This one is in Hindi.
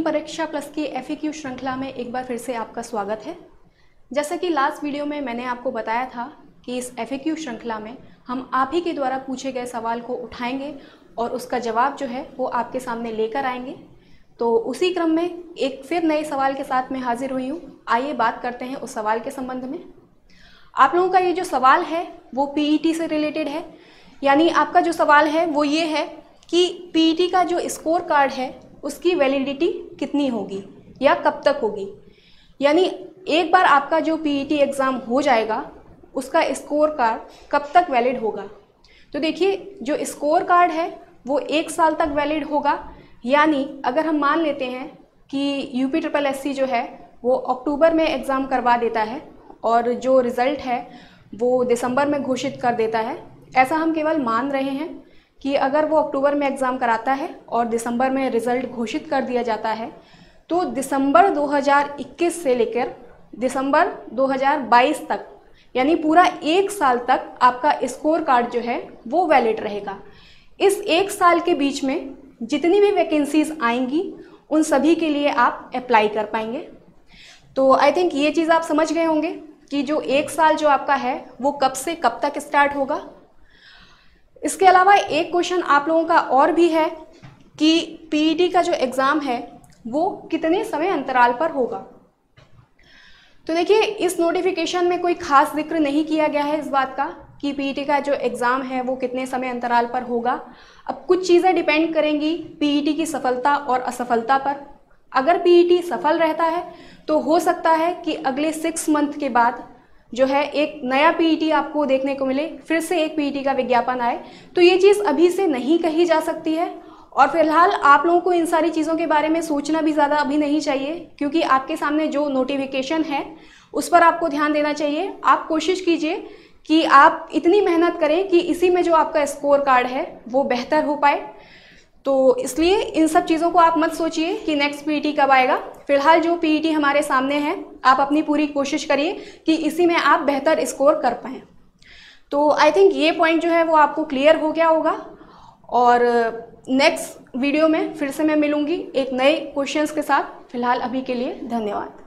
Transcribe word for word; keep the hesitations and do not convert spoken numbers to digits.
परीक्षा प्लस की एफएक्यू श्रृंखला में एक बार फिर से आपका स्वागत है। जैसा कि लास्ट वीडियो में मैंने आपको बताया था कि इस एफएक्यू श्रृंखला में हम आप ही के द्वारा पूछे गए सवाल को उठाएंगे और उसका जवाब जो है वो आपके सामने लेकर आएंगे। तो उसी क्रम में एक फिर नए सवाल के साथ मैं हाजिर हुई हूँ। आइए बात करते हैं उस सवाल के संबंध में। आप लोगों का ये जो सवाल है वो पीईटी से रिलेटेड है, यानी आपका जो सवाल है वो ये है कि पीईटी का जो स्कोर कार्ड है उसकी वैलिडिटी कितनी होगी या कब तक होगी। यानी एक बार आपका जो पीईटी एग्ज़ाम हो जाएगा उसका स्कोर कार्ड कब तक वैलिड होगा। तो देखिए, जो स्कोर कार्ड है वो एक साल तक वैलिड होगा। यानी अगर हम मान लेते हैं कि यूपी ट्रिपल एससी जो है वो अक्टूबर में एग्ज़ाम करवा देता है और जो रिज़ल्ट है वो दिसंबर में घोषित कर देता है, ऐसा हम केवल मान रहे हैं कि अगर वो अक्टूबर में एग्ज़ाम कराता है और दिसंबर में रिज़ल्ट घोषित कर दिया जाता है तो दिसंबर दो हज़ार इक्कीस से लेकर दिसंबर दो हज़ार बाईस तक, यानी पूरा एक साल तक आपका स्कोर कार्ड जो है वो वैलिड रहेगा। इस एक साल के बीच में जितनी भी वैकेंसीज आएंगी उन सभी के लिए आप अप्लाई कर पाएंगे। तो आई थिंक ये चीज़ आप समझ गए होंगे कि जो एक साल जो आपका है वो कब से कब तक स्टार्ट होगा। इसके अलावा एक क्वेश्चन आप लोगों का और भी है कि पीईटी का जो एग्ज़ाम है वो कितने समय अंतराल पर होगा। तो देखिए, इस नोटिफिकेशन में कोई खास जिक्र नहीं किया गया है इस बात का कि पीईटी का जो एग्ज़ाम है वो कितने समय अंतराल पर होगा। अब कुछ चीज़ें डिपेंड करेंगी पीईटी की सफलता और असफलता पर। अगर पीईटी सफल रहता है तो हो सकता है कि अगले सिक्स मंथ के बाद जो है एक नया पीईटी आपको देखने को मिले, फिर से एक पीईटी का विज्ञापन आए। तो ये चीज़ अभी से नहीं कही जा सकती है और फिलहाल आप लोगों को इन सारी चीज़ों के बारे में सोचना भी ज़्यादा अभी नहीं चाहिए, क्योंकि आपके सामने जो नोटिफिकेशन है उस पर आपको ध्यान देना चाहिए। आप कोशिश कीजिए कि आप इतनी मेहनत करें कि इसी में जो आपका स्कोर कार्ड है वो बेहतर हो पाए। तो इसलिए इन सब चीज़ों को आप मत सोचिए कि नेक्स्ट पीईटी कब आएगा। फिलहाल जो पीईटी हमारे सामने है आप अपनी पूरी कोशिश करिए कि इसी में आप बेहतर स्कोर कर पाएँ। तो आई थिंक ये पॉइंट जो है वो आपको क्लियर हो गया होगा और नेक्स्ट वीडियो में फिर से मैं मिलूँगी एक नए क्वेश्चंस के साथ। फिलहाल अभी के लिए धन्यवाद।